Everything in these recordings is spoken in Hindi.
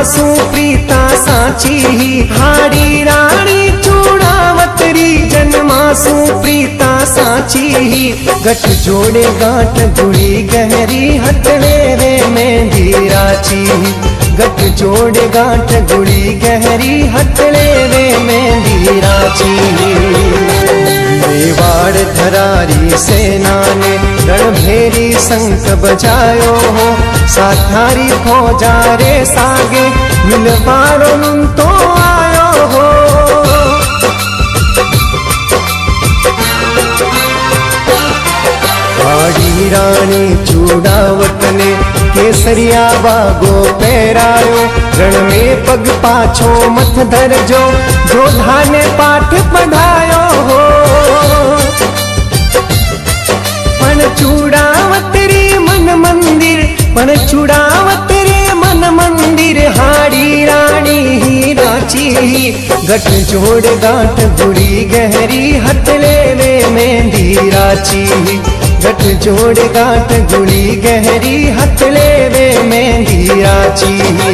सू प्रीता साची हाड़ी रानी चूड़ावतरी जन्मा सू प्रीता साची गठ जोड़े गांठ गुड़ी गहरी हथड़े वे मेहंदी राची गठ जोड़े गांठ गुड़ी गहरी हथड़े वे मेहंदी राची मेवाड़ धरारी सेना ने रणभेरी शंख बजायो हो साथारी खोजा रे सागे मिलवारो नुन तो आयो हो हाड़ी रानी चूड़ावत ने केसरिया बागो पहरायो रण में पग पाछो मथ धरजो जोधा ने पाठ पढ़ायो हो पण चूड़ावतरी मन मंदिर पण चूड़ावतरे मन मंदिर हाड़ी रानी ही राची गठ जोड़ गांठ गुड़ी गहरी हथले वे मेहंदी राची गठ जोड़ गांठ गुड़ी गहरी हथले वे मेहंदी राची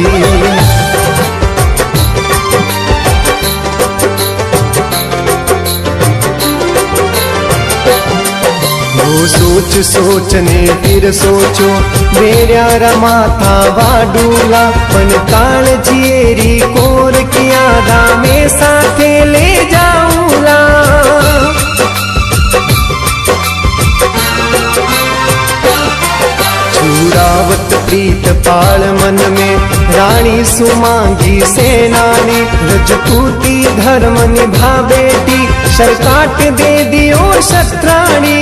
सोच सोचने फिर सोचो मेरा रमा था वाडूला मन काल जिएरी कोर किया दामे साथे ले जाऊला चूड़ावत प्रीत पाल मन में रानी सुमांगी सेनानी रजपूती धर्म निभा बेटी सरकाट दे दियो शस्त्राणी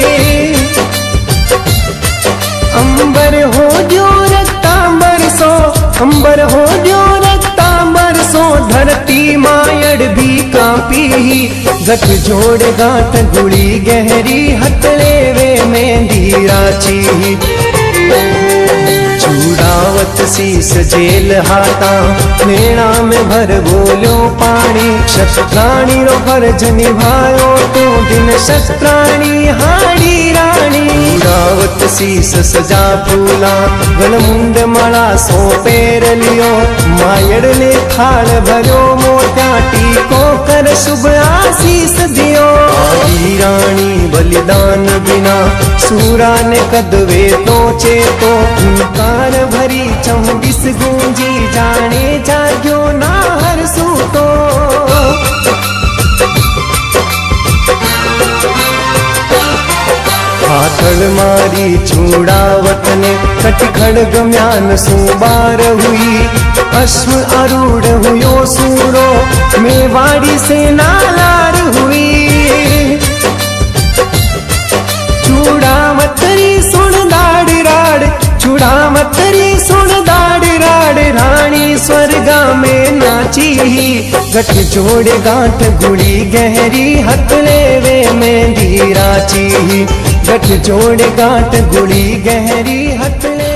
अंबर हो जो रक्तांबर सो अंबर हो जो रक्तांबर सो धरती मायड़ भी कांपी गठ जोड़ गांठ गुड़ी गहरी हथले वे मेहंदी राची चूड़ावत शीस जेल हाथा नेणा में भर बोलो पानी शस्त्राणी रो फर्ज निभायो तू दिन शस्त्राणी हाड़ी रानी चूड़ावत शीस सजा फूला गलमुंड मला सो पैर लियो मायड़ ने थाल भरो मोटा टीको कर शुभ आशीष दियो हाड़ी रानी बलिदान बिना सूरा ने कदवे तो चेतो कार भरी चौबीस गूंजी जाने जाग्यो ना हर सूतो हाथड़ मारी चूड़ावत ने कट खड़ग म्यान सुबार हुई अश्व आरूढ़ हुयो सूरो मेवाड़ी से नालार हुई चूड़ावतरी सुन दाड़ राड़ चूड़ावतरी सुन दाड़ राड़ रानी स्वर्गा में नाची गठ जोड़ गांठ गुड़ी गहरी हथले वे मेहंदी राची गठ जोड़ गांठ गुड़ी गहरी हथले